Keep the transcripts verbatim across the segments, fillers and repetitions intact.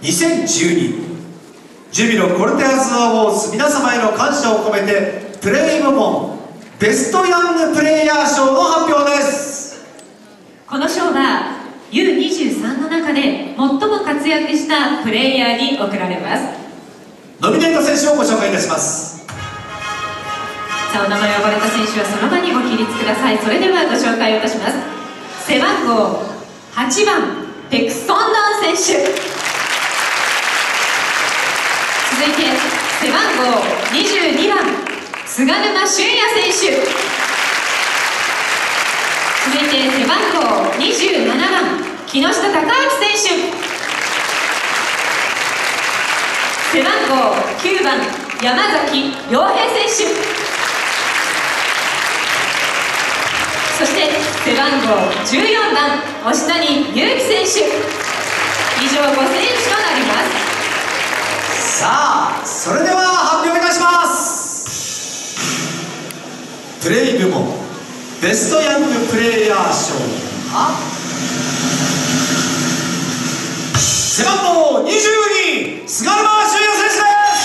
にせんじゅうにジュビロコルテアズアウォーズ皆様への感謝を込めてプレイ部門ベストヤングプレイヤー賞の発表です。 この賞は ユーにじゅうさん の中で最も活躍したプレイヤーに贈られます。 ノミネート選手をご紹介いたします。 さあ、お名前を呼ばれた選手はその場にご起立ください。それではご紹介をいたします。背番号はちばんペク・ソンドン選手、続いて背番号にじゅうにばん菅沼俊也選手、続いて背番号にじゅうななばん木下隆明選手、背番号きゅうばん山崎陽平選手、そして背番号じゅうよんばん押谷優希選手、以上ご選手となります。 さあ、それでは発表いたします。プレイ部門ベストヤングプレイヤー賞は背番号にじゅうに菅沼俊也選手です。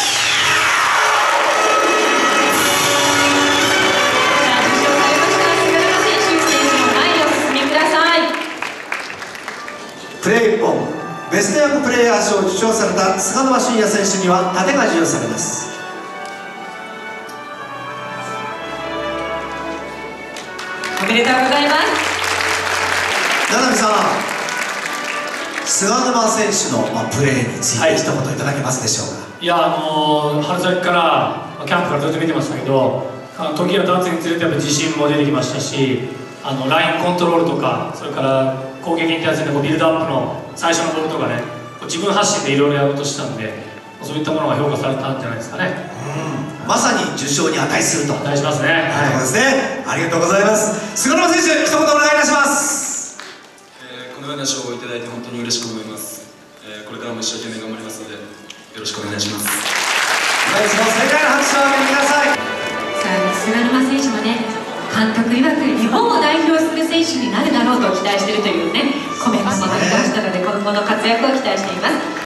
プレイ部門ベストヤングプレイヤー賞を受賞された菅沼俊也選手には盾が授与されます。 おめでとうございます。 七海さん、菅沼選手の、まあ、プレーについて一言いただけますでしょうか。はい、 いや、あのー、春先からキャンプからずっと見てましたけど、あの時が経つにつれてやっぱ自信も出てきましたし、あのラインコントロールとか、それから攻撃に対するビルドアップの最初のボールとかね、自分発信でいろいろやろうとしたんで、そういったものが評価されたんじゃないですかね。 うん、まさに受賞に値すると。 値しますね。 はい、そうですね。ありがとうございます。菅沼選手、一言お願いいたします。 えー、このような賞をいただいて本当に嬉しく思います。えー、これからも一生懸命頑張りますので、よろしくお願いします。 ナイスの世界の拍手をお上げください。 さあ、菅沼選手もね、監督曰く日本を代表する選手になるだろうと期待しているというねコメントも残りましたので、今後の活躍を期待しています。